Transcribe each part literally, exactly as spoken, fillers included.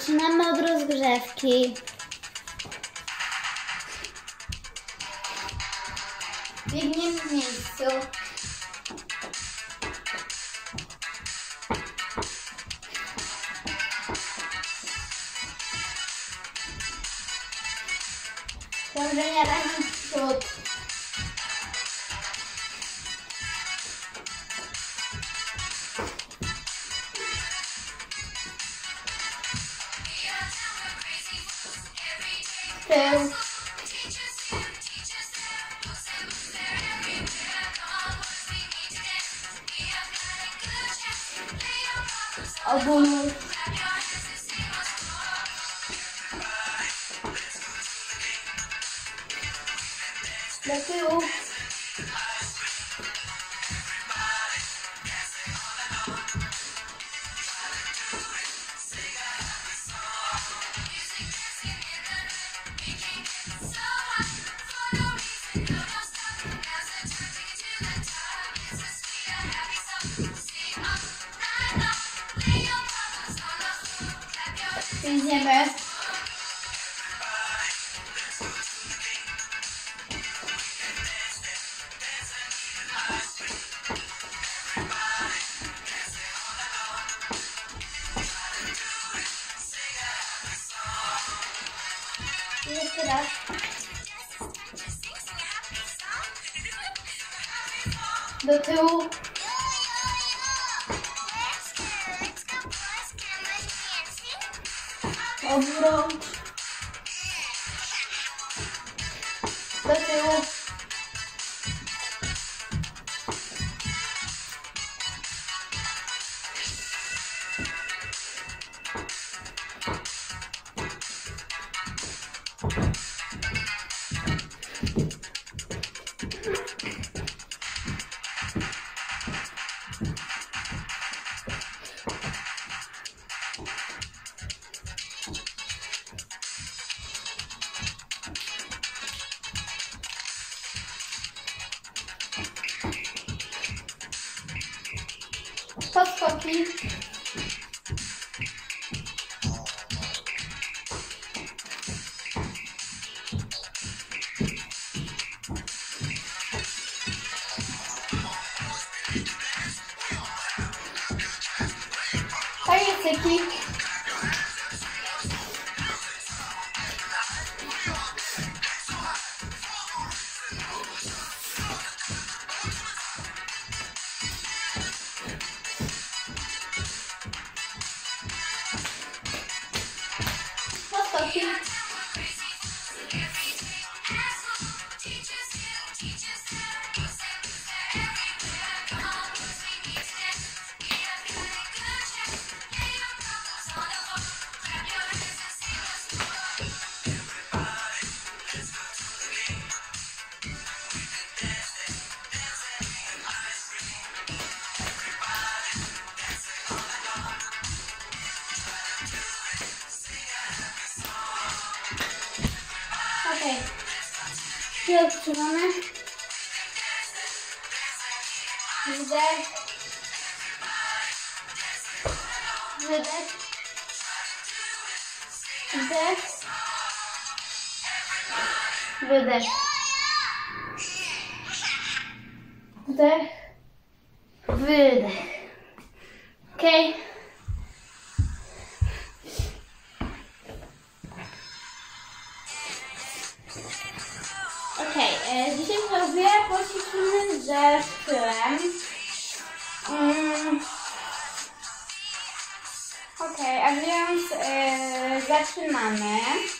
Zaczynamy od rozgrzewki. Biegniemy w miejscu. Krążenia razy w przód. Tył. Obóz. Do tyłu. Idziemy. Jeszcze raz. Do tyłu. Obrót. Do tyłu. Podskoki. Pajacyki. Podskoki. Okej. I odczuwamy. Wdech. Wydech. Wdech. Wydech. Wdech. Wydech. Okej. Okej, okay, dzisiaj sobie poćwiczymy ze tyłem. Mm. Okej, okay, a więc yy, zaczynamy.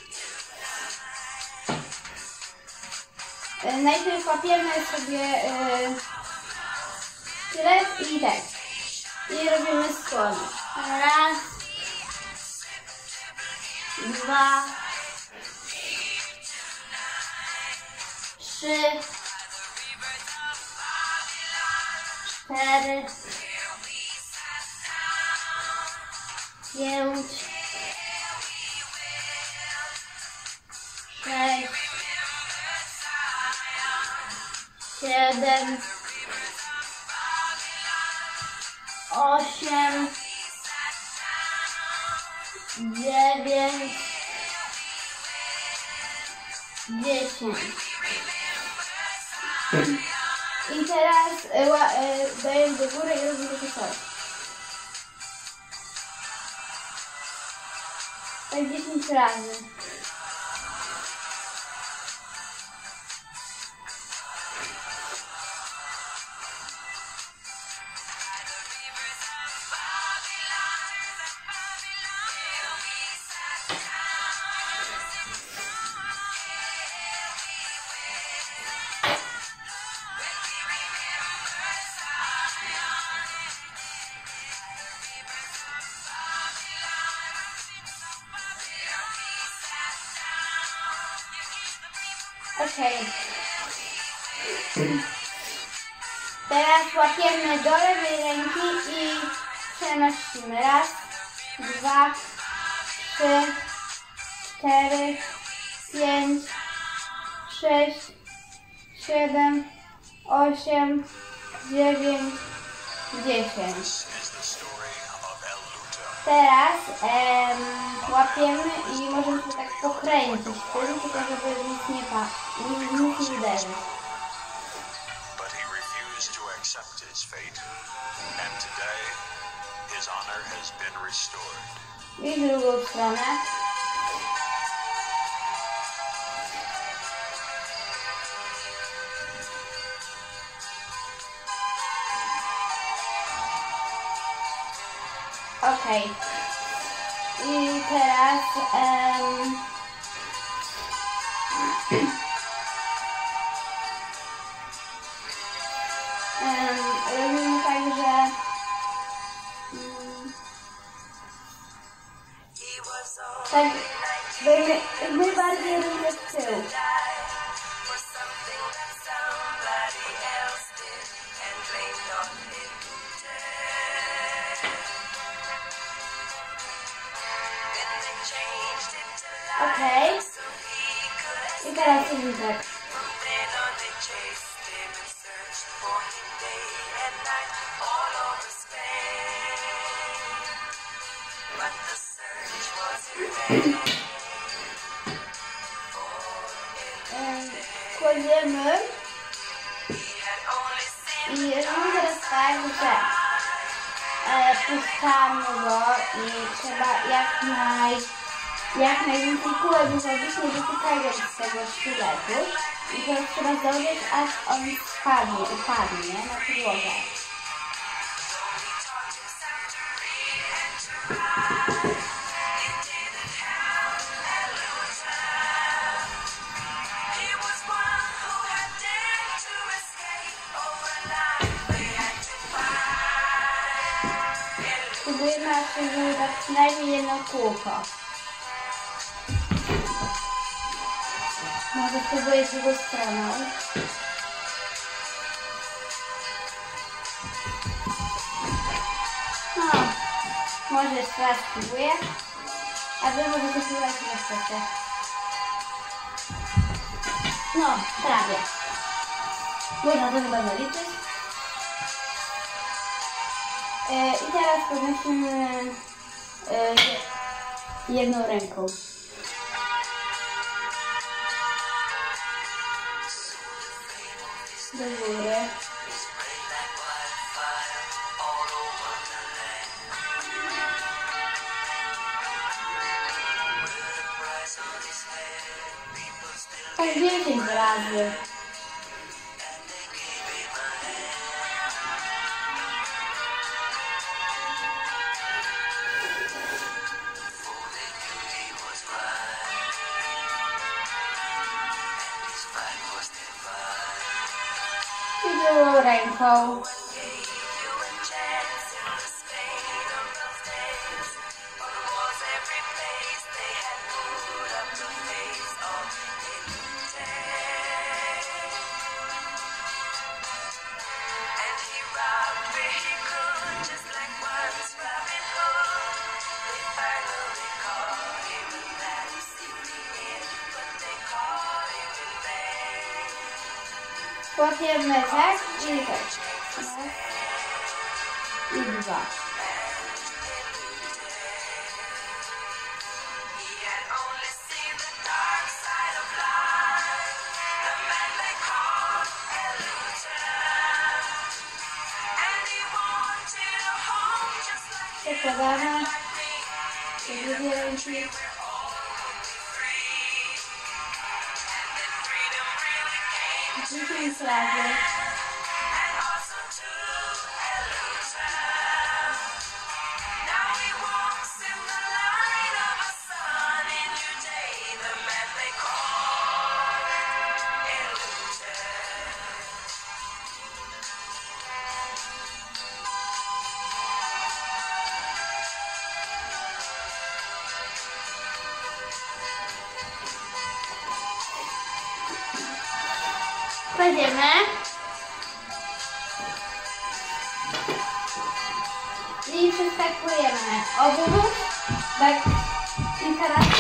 Yy, najpierw łapiemy sobie yy, tyłek i tak. I robimy skłony. Raz, dwa, trzy, cztery, pięć, sześć, siedem, osiem, dziewięć, dziesięć. I teraz y, ła, y, daję do góry i robię takie coś. Tak dziesięć razy. Okej. Teraz łapiemy do lewej ręki i przenosimy. Raz, dwa, trzy, cztery, pięć, sześć, siedem, osiem, dziewięć, dziesięć. Teraz em, łapiemy i możemy się tak pokręcić tym, tylko żeby nic nie pa, nic nie uderzyć. I w drugą stronę. Okej. Okay. I teraz um, um, robimy tak, że um, tak my, my bardziej robimy w tył. Okej. Okay. I teraz robimy tak. Kładziemy i robimy teraz tak, że e, puszczamy go i trzeba jak naj jak najwięcej kulek wychodzić, nie dotykając tego sztyletu. I teraz trzeba zdążyć, aż on spadnie, upadnie na podłogę. Spróbujemy, aż się wyda przynajmniej jedno kółko. Może spróbuję z drugą stroną. No, może jeszcze raz spróbuję. A wy możecie spróbować na chcecie. No, prawie. Można to chyba zaliczyć. Yy, I teraz podnosimy yy, jedną ręką. Do góry. Tak dziesięć razy. I drugą ręką. Łapiemy tak i tak. Raz i dwa. Przekładamy. Te dwie ręki. dziesięć razy. Kładziemy. I przeskakujemy obóz, tak kilka razy.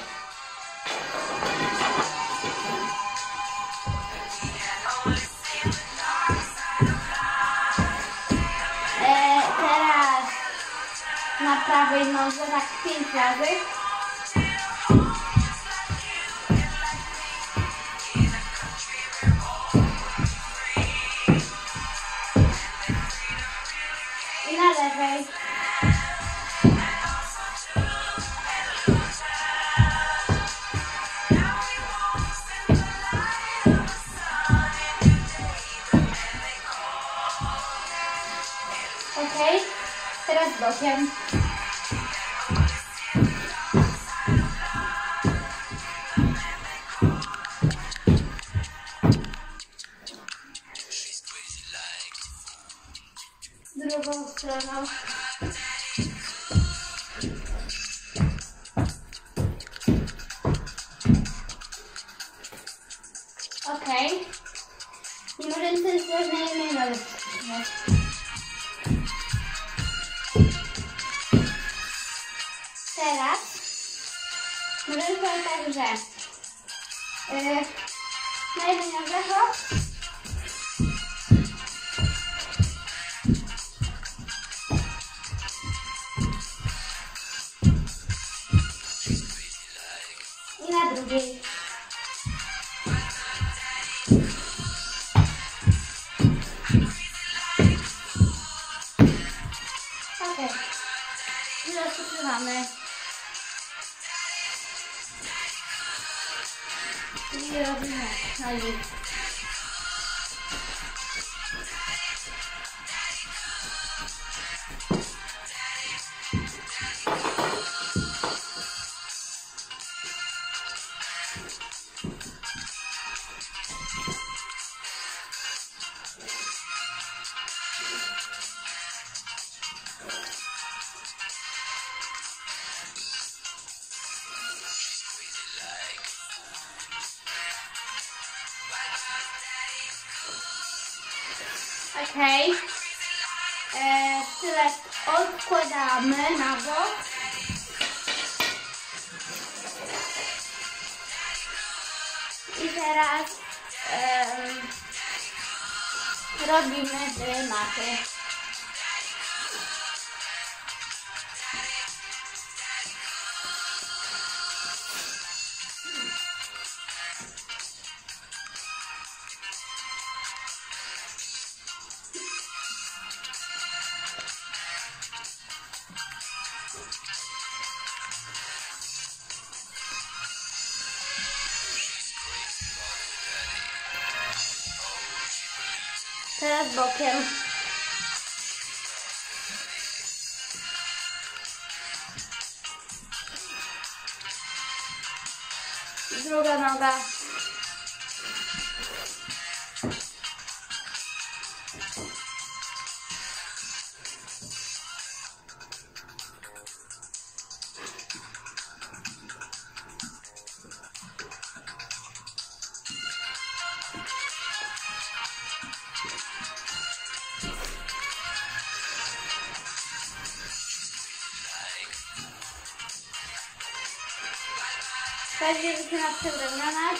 E, teraz na prawej nodze tak pięć razy. Na lewej. Ok, teraz bokiem. Drugą stroną. Ok. I możemy sobie sprawdzić na jednej nodze. Teraz możemy sobie tak, że yy, na jednej nodze hop. I na drugiej. Ok. I rozpoczynamy. I robimy nogi. Ok. E, tyle odkładamy na bok. I teraz e, robimy dymaty. Teraz bokiem. Druga noga. Będzie wycina przedramiona.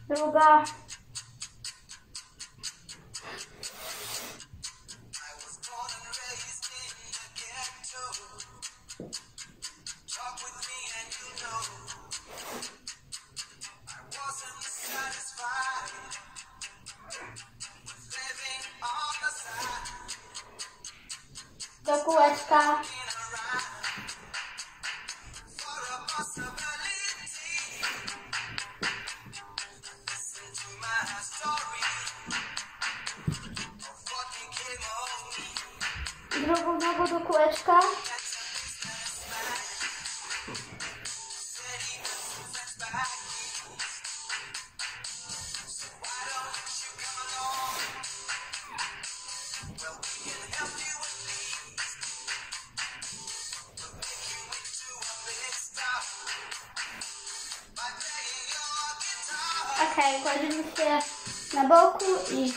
druga. Do kółeczka. Drugą nogą do kółeczka. Okej, kładziemy się na boku i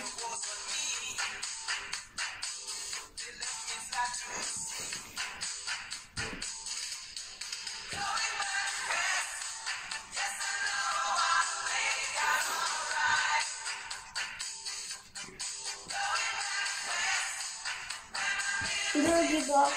drugi bok.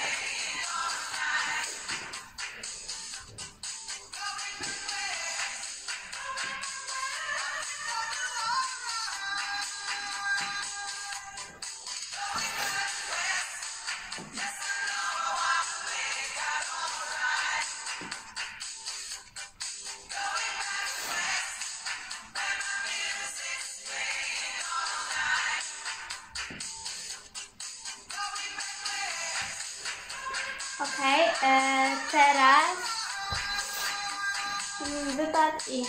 Okej, okay, e, teraz wypad i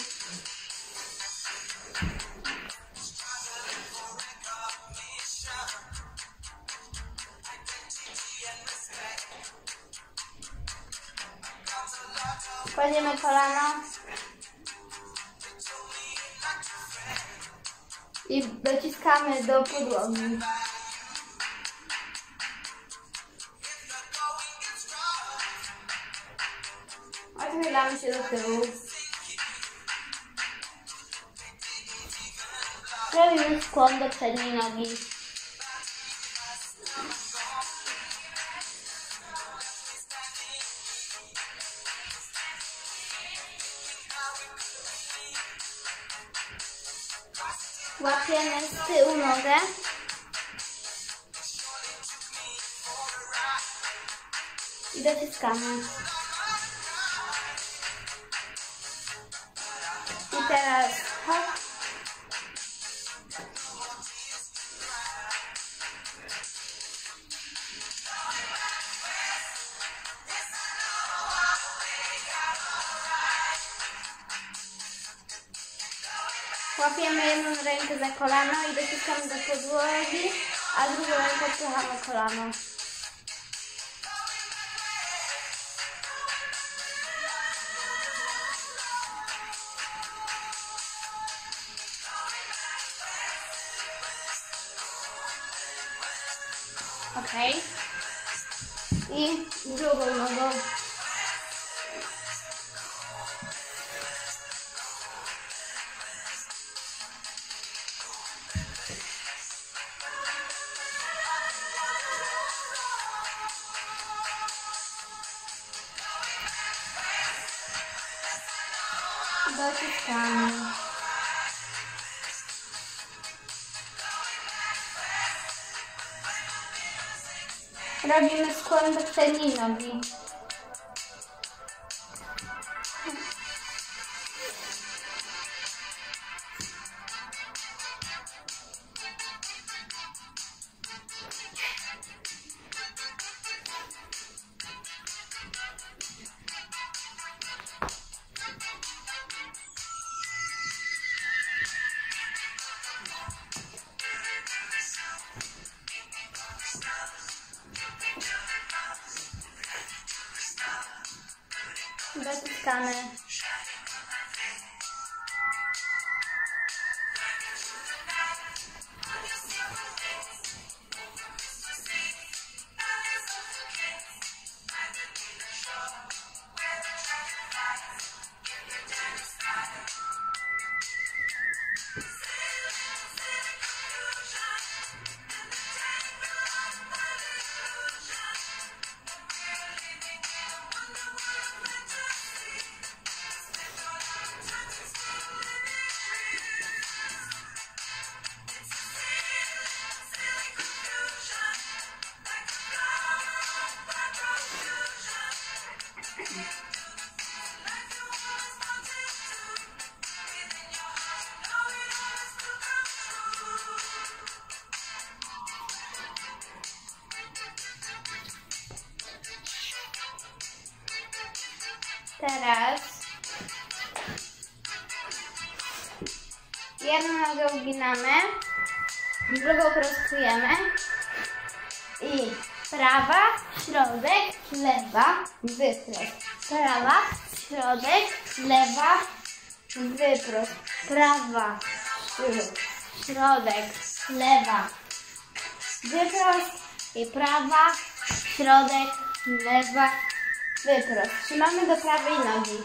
kładziemy kolano i dociskamy do podłogi. Odchylamy się do tyłu. Robimy skłon do przedniej nogi. Łapiemy z tyłu nogę. I dociskamy. I teraz hop. Łapiemy jedną rękę za kolano i dociskamy do podłogi, a drugą ręką odpychamy kolano. Okej. Okay. I drugą nogą. Dociskamy. Robimy skłon do przedniej nogi. teraz jedną nogę uginamy, drugą prostujemy i prawa, środek, lewa, wyprost. Prawa, środek, lewa, wyprost. Prawa, środek, lewa, wyprost i prawa, środek, lewa, wyprost. Trzymamy do prawej nogi.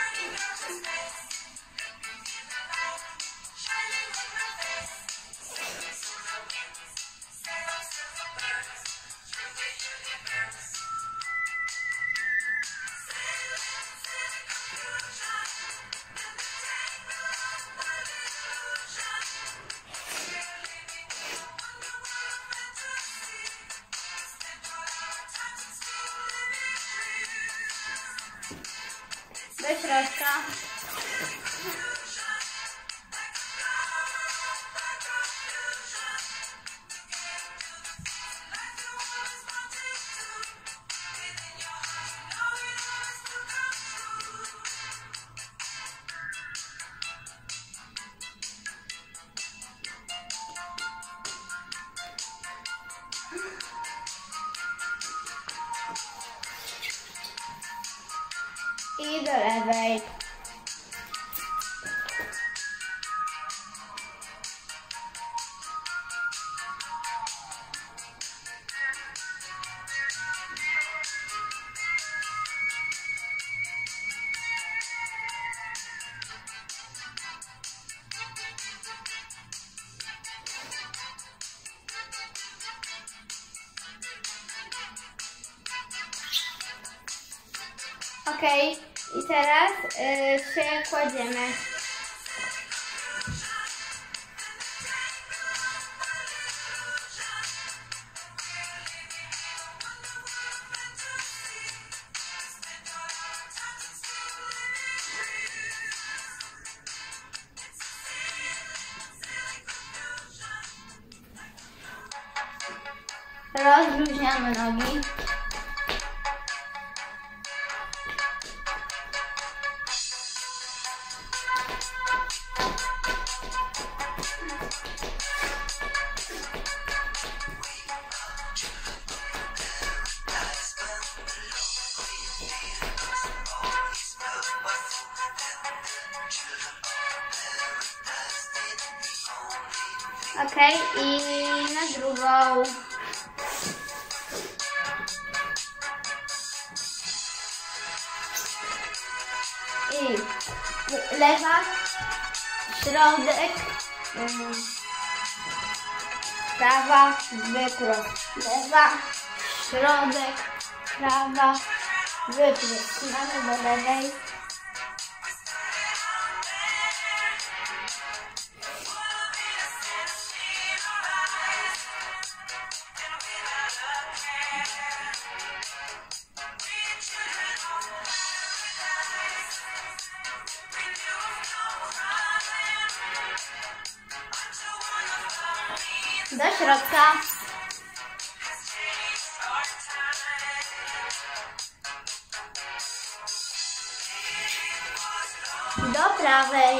Do środka. I do lewej. Ok, i teraz y, się kładziemy. Rozluźniamy nogi. Ok, i na drugą. I lewa, środek, prawa, wyprost. Lewa, środek, prawa, wyprost. Mamy do lewej. Do środka. Do prawej.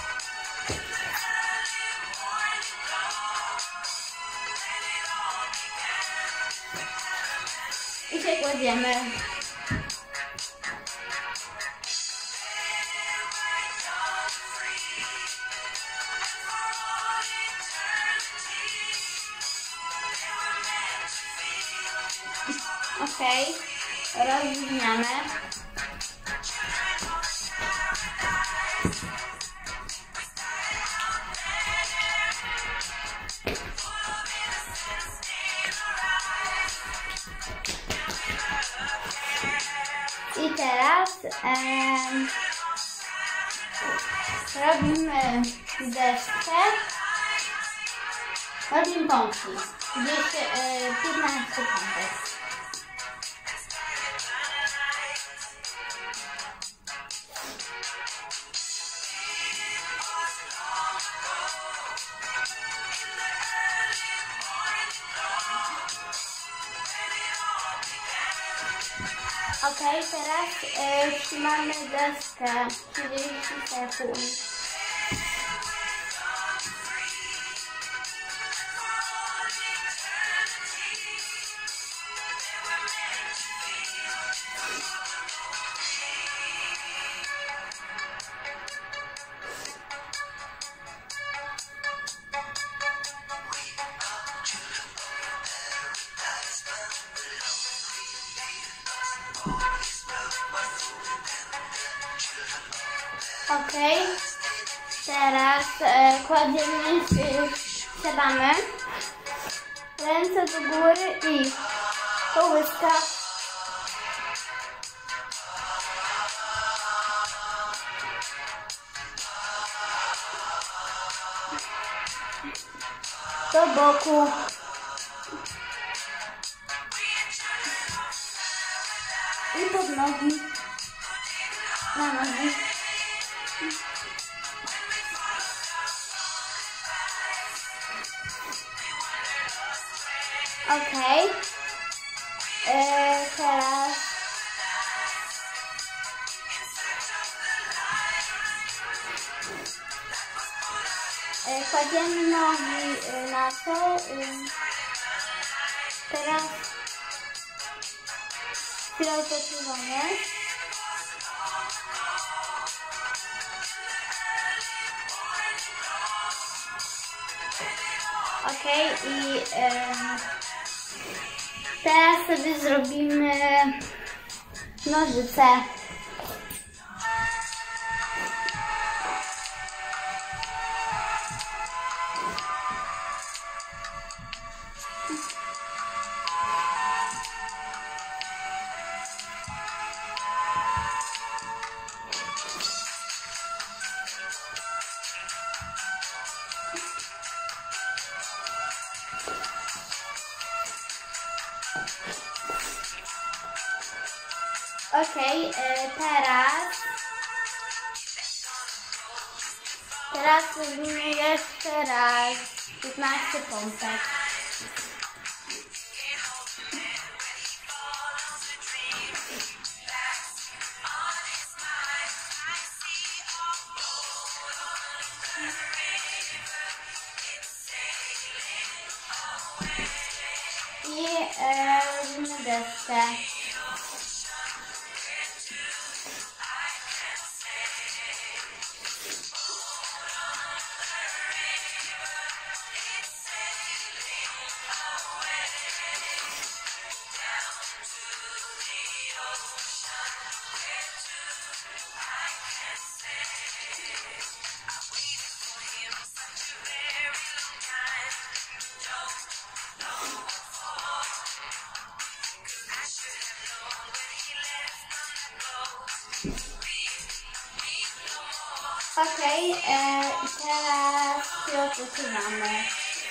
I się kładziemy. Ok, rozwiniamy. I teraz em, robimy deskę. Robimy pompki. Gdzieś e, piętnaście pompek. Ok, teraz e, trzymamy deskę trzydzieści sekund. Ok, teraz e, kładziemy, e, siadamy, ręce do góry i kołyska. Do boku. I pod nogi. Na nogi. Ok, e, teraz e, kładziemy nogi e, na to, e, teraz chwilę odpoczywamy. Ok, i e, teraz sobie zrobimy nożyce. Ok, e, teraz teraz robimy jeszcze raz piętnaście pompek. I e, robimy deskę. Ok, e, i teraz się odpoczywamy.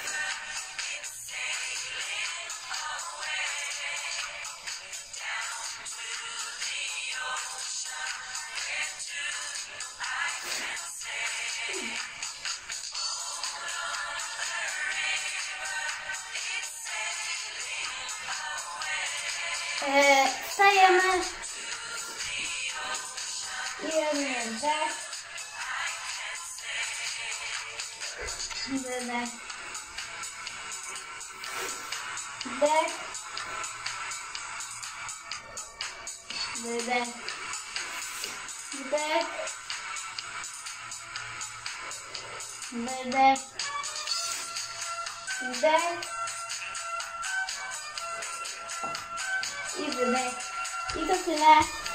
E, wstajemy i robimy wdech, wydech, wdech, wydech, wdech, wydech, wdech i wydech. I to tyle.